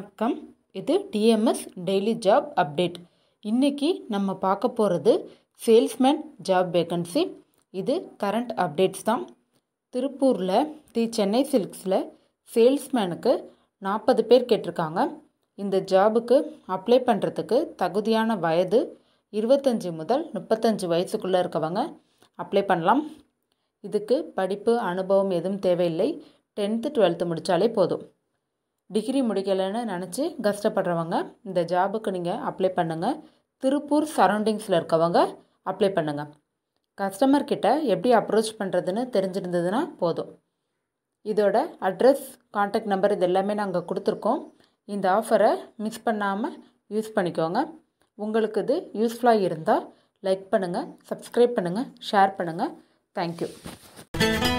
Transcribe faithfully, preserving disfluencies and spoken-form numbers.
வணக்கம். இது TMS daily job update. இன்றைக்கி நம்ம பார்க்க போகிறது சேல்ஸ்மேன் ஜாப் வேகன்சி. இது கரண்ட் அப்டேட்ஸ் தான். திருப்பூரில் தி சென்னை சில்க்ஸில் சேல்ஸ்மேனுக்கு நாற்பது பேர் கேட்டிருக்காங்க. இந்த ஜாபுக்கு அப்ளை பண்ணுறதுக்கு தகுதியான வயது இருபத்தஞ்சி முதல் முப்பத்தஞ்சு வயசுக்குள்ளே இருக்கவங்க அப்ளை பண்ணலாம். இதுக்கு படிப்பு அனுபவம் எதுவும் தேவையில்லை. டென்த்து டுவெல்த்து முடித்தாலே போதும். டிகிரி முடிக்கலைன்னு நினச்சி கஷ்டப்படுறவங்க இந்த ஜாபுக்கு நீங்கள் அப்ளை பண்ணுங்கள். திருப்பூர் சரௌண்டிங்ஸில் இருக்கவங்க அப்ளை பண்ணுங்கள். கஸ்டமர்கிட்ட எப்படி அப்ரோச் பண்ணுறதுன்னு தெரிஞ்சிருந்ததுன்னா போதும். இதோட அட்ரஸ், கான்டாக்ட் நம்பர் இது எல்லாமே நாங்கள் கொடுத்துருக்கோம். இந்த ஆஃபரை மிஸ் பண்ணாமல் யூஸ் பண்ணிக்கோங்க. உங்களுக்கு இது யூஸ்ஃபுல்லாக இருந்தால் லைக் பண்ணுங்கள், சப்ஸ்கிரைப் பண்ணுங்கள், ஷேர் பண்ணுங்கள். தேங்க்யூ.